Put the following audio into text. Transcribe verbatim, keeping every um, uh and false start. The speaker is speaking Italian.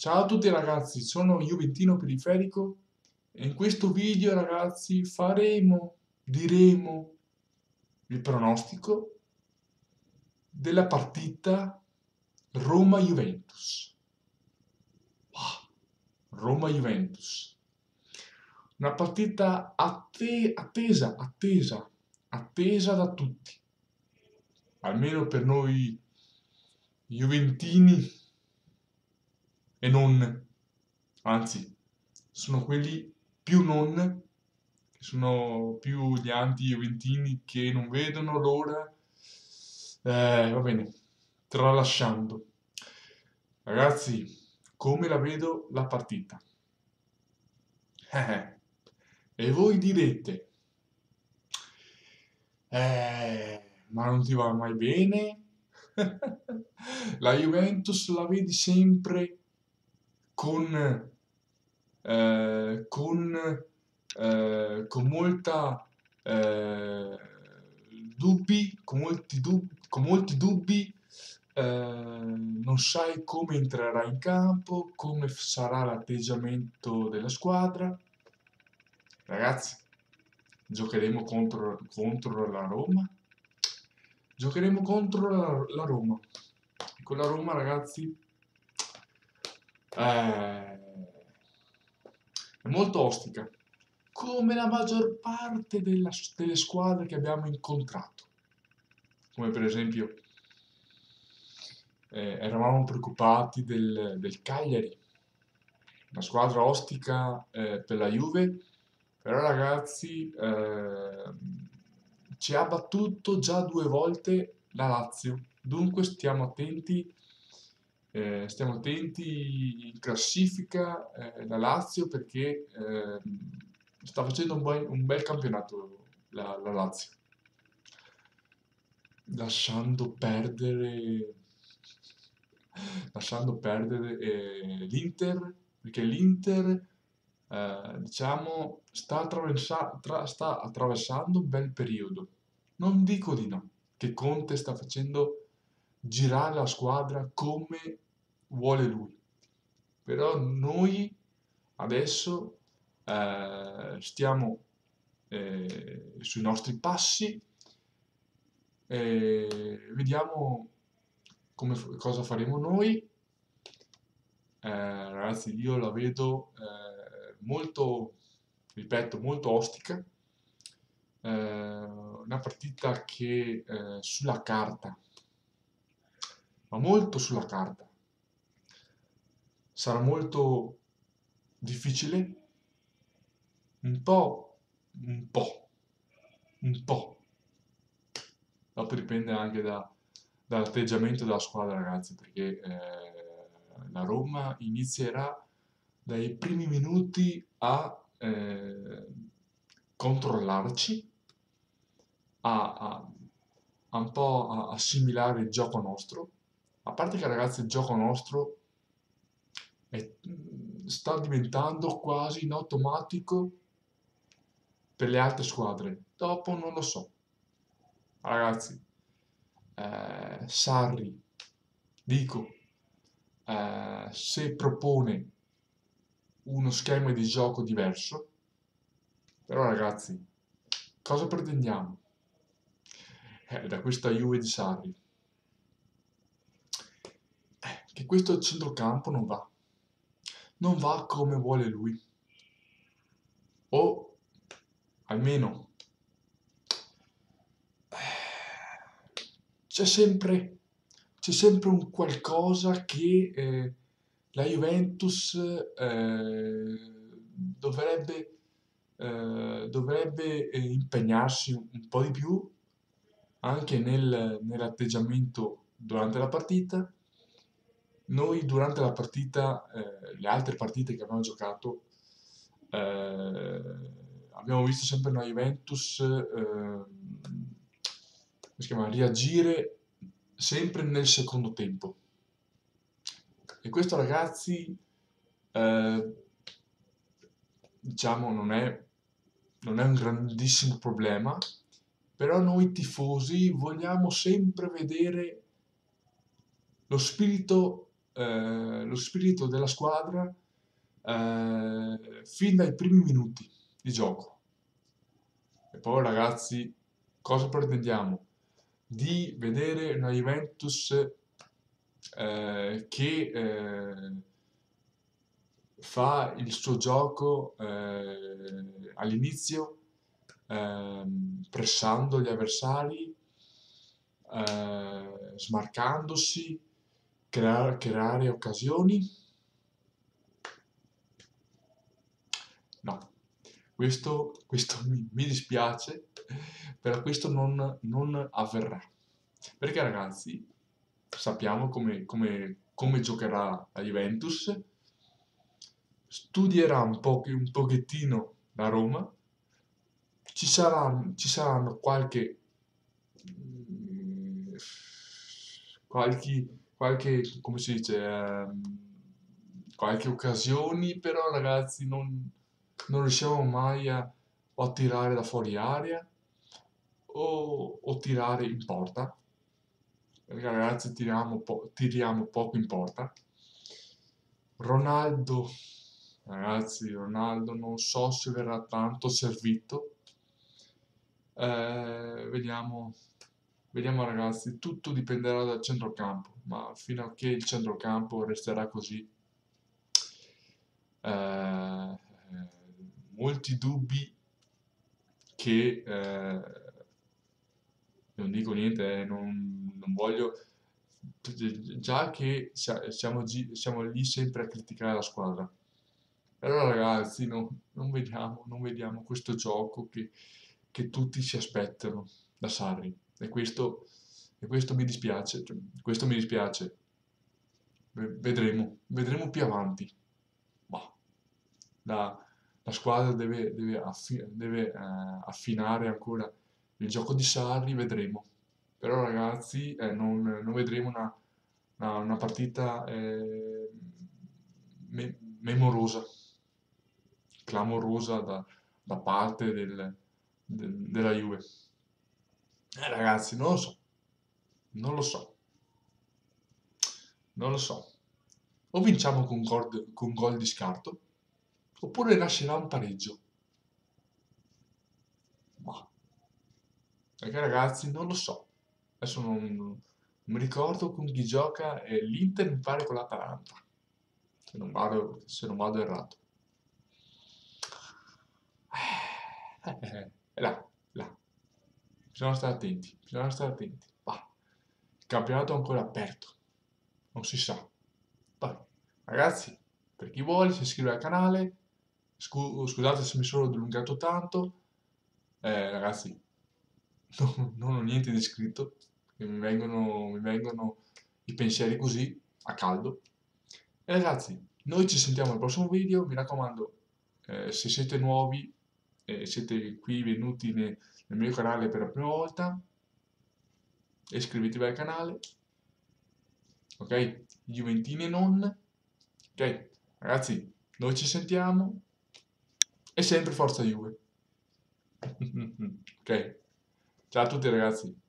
Ciao a tutti ragazzi, sono Juventino Periferico e in questo video ragazzi faremo, diremo il pronostico della partita Roma-Juventus. Ah, Roma-Juventus. Una partita atte- attesa, attesa, attesa da tutti, almeno per noi Juventini e non, anzi, sono quelli più non, che sono più gli anti-juventini che non vedono l'ora. Eh, va bene, tralasciando. Ragazzi, come la vedo la partita? Eh, e voi direte, eh, ma non ti va mai bene? La Juventus la vedi sempre con eh, con, eh, con molta eh, dubbi, con molti dubbi, con molti dubbi, eh, non sai come entrerà in campo, come f- sarà l'atteggiamento della squadra. Ragazzi, giocheremo contro, contro la Roma. Giocheremo contro la, la Roma. Con la Roma, ragazzi, eh, è molto ostica, come la maggior parte della- delle squadre che abbiamo incontrato. Come per esempio, eh, eravamo preoccupati del, del Cagliari, una squadra ostica eh, per la Juve, però ragazzi eh, ci ha battuto già due volte la Lazio, dunque stiamo attenti, eh, stiamo attenti in classifica eh, la Lazio perché eh, sta facendo un, buon- un bel campionato la, la Lazio, lasciando perdere, lasciando perdere eh, l'Inter, perché l'Inter eh, diciamo, sta, attraversa- tra- sta attraversando un bel periodo. Non dico di no, che Conte sta facendo girare la squadra come vuole lui. Però noi adesso eh, stiamo eh, sui nostri passi e vediamo come, cosa faremo noi. Eh, ragazzi, io la vedo eh, molto, ripeto, molto ostica. Eh, una partita che eh, sulla carta, ma molto sulla carta, sarà molto difficile, un po', un po', un po'. Dopo dipende anche da- dall'atteggiamento della squadra, ragazzi, perché eh, la Roma inizierà dai primi minuti a eh, controllarci, a, a- a un po' a assimilare il gioco nostro. A parte che, ragazzi, il gioco nostro è- sta diventando quasi in automatico per le altre squadre. Dopo non lo so. Ragazzi, eh, Sarri, dico, eh, se propone uno schema di gioco diverso, però ragazzi, cosa pretendiamo? Eh, da questa Juve di Sarri, eh, che questo centrocampo non va, non va come vuole lui, o almeno c'è sempre, c'è sempre un qualcosa che eh, la Juventus eh, dovrebbe, eh, dovrebbe eh, impegnarsi un, un po' di più anche nel- nell'atteggiamento durante la partita. Noi durante la partita, eh, le altre partite che abbiamo giocato, eh, abbiamo visto sempre una Juventus, eh, come si chiama, reagire sempre nel secondo tempo. E questo, ragazzi, eh, diciamo, non è, non è un grandissimo problema, però noi tifosi vogliamo sempre vedere lo spirito eh, lo spirito della squadra eh, fin dai primi minuti di gioco. E poi ragazzi, cosa pretendiamo? Di vedere una Juventus eh, che eh, fa il suo gioco eh, all'inizio ehm, pressando gli avversari, eh, smarcandosi, creare, creare occasioni. No, questo, questo mi, mi dispiace, però questo non, non avverrà. Perché ragazzi, sappiamo come, come- come giocherà la Juventus, studierà un po', un pochettino la Roma, ci saranno, ci saranno qualche, mm, qualche, qualche, come si dice, ehm, qualche occasioni, però ragazzi non, non riusciamo mai a, o a tirare da fuori area o, o tirare in porta, perché ragazzi tiriamo, po- tiriamo poco in porta. Ronaldo, ragazzi, Ronaldo non so se verrà tanto servito. Eh, vediamo, vediamo ragazzi, tutto dipenderà dal centrocampo, ma fino a che il centrocampo resterà così, eh, molti dubbi che eh, non dico niente, eh, non, non voglio, già che sia- siamo, gi- siamo lì sempre a criticare la squadra. Però ragazzi, no- non vediamo, non vediamo questo gioco che, che tutti si aspettano da Sarri. E questo, e questo mi dispiace, cioè, questo mi dispiace. Ve- Vedremo, vedremo più avanti. Ma la, la squadra deve, deve affi- deve, eh, affinare ancora il gioco di Sarri, vedremo. Però ragazzi, eh, non, non vedremo una, una- una partita eh, me- memorosa, clamorosa da, da parte del- del- della Juve. Eh, ragazzi, non lo so, non lo so, non lo so. O vinciamo con gol, con gol di scarto, oppure nascerà un pareggio. Ma perché ragazzi, non lo so. Adesso non, non mi ricordo con chi gioca e l'Inter mi pare con l'Atalanta. Se non vado, se non vado errato. Eh, eh, è là, là. Bisogna stare attenti, bisogna stare attenti. Bah, il campionato è ancora aperto, non si sa. Poi, ragazzi, per chi vuole si iscrive al canale. Scu- scusate se mi sono dilungato tanto. Eh, ragazzi, non, non ho niente di scritto, che mi vengono, mi vengono i pensieri così, a caldo. E ragazzi, noi ci sentiamo al prossimo video, mi raccomando, eh, se siete nuovi e siete qui venuti ne- nel mio canale per la prima volta, iscrivetevi al canale, ok? Juventini e non, ok? Ragazzi, noi ci sentiamo e sempre forza Juve. Ok? Ciao a tutti ragazzi.